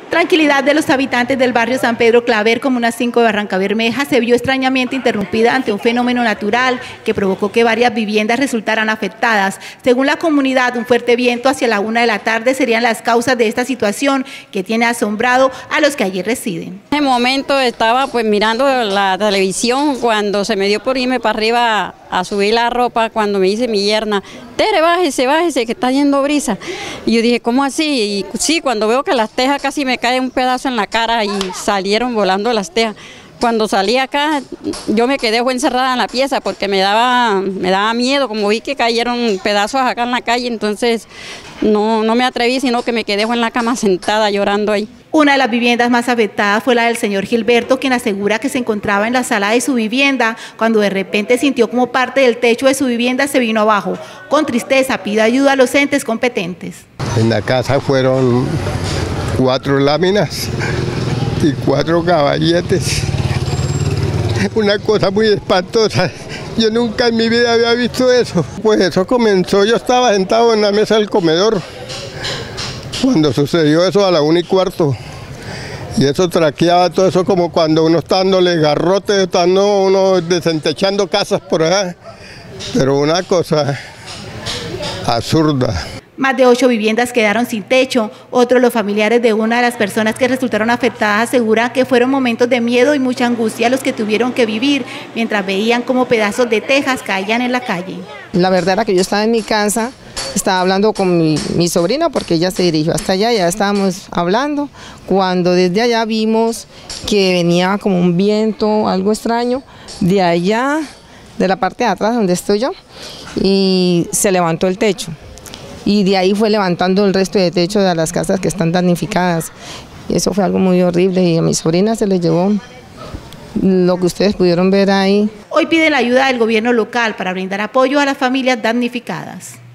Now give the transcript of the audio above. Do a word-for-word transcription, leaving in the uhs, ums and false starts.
Tranquilidad de los habitantes del barrio San Pedro Claver, comuna cinco de Barrancabermeja, se vio extrañamente interrumpida ante un fenómeno natural que provocó que varias viviendas resultaran afectadas. Según la comunidad, un fuerte viento hacia la una de la tarde serían las causas de esta situación que tiene asombrado a los que allí residen. En ese momento estaba pues mirando la televisión cuando se me dio por irme para arriba a subir la ropa, cuando me dice mi yerna: Tere, bájese, bájese, que está yendo brisa. Y yo dije, ¿cómo así? Y sí, cuando veo que las tejas casi me cae un pedazo en la cara y salieron volando las tejas. Cuando salí acá, yo me quedé fue encerrada en la pieza porque me daba, me daba miedo, como vi que cayeron pedazos acá en la calle, entonces no, no me atreví, sino que me quedé fue en la cama sentada llorando ahí. Una de las viviendas más afectadas fue la del señor Gilberto, quien asegura que se encontraba en la sala de su vivienda cuando de repente sintió como parte del techo de su vivienda se vino abajo. Con tristeza pide ayuda a los entes competentes. En la casa fueron cuatro láminas y cuatro caballetes. Una cosa muy espantosa. Yo nunca en mi vida había visto eso. Pues eso comenzó, yo estaba sentado en la mesa del comedor cuando sucedió eso a la una y cuarto. Y eso traqueaba todo eso como cuando uno está dándole garrote, estando uno desentechando casas por allá. Pero una cosa absurda. Más de ocho viviendas quedaron sin techo. Otros, los familiares de una de las personas que resultaron afectadas, aseguran que fueron momentos de miedo y mucha angustia los que tuvieron que vivir mientras veían cómo pedazos de tejas caían en la calle. La verdad era que yo estaba en mi casa, estaba hablando con mi, mi sobrina porque ella se dirigió hasta allá, ya estábamos hablando, cuando desde allá vimos que venía como un viento, algo extraño, de allá, de la parte de atrás donde estoy yo, y se levantó el techo. Y de ahí fue levantando el resto de techo de las casas que están damnificadas. Y eso fue algo muy horrible y a mi sobrina se le llevó lo que ustedes pudieron ver ahí. Hoy piden la ayuda del gobierno local para brindar apoyo a las familias damnificadas.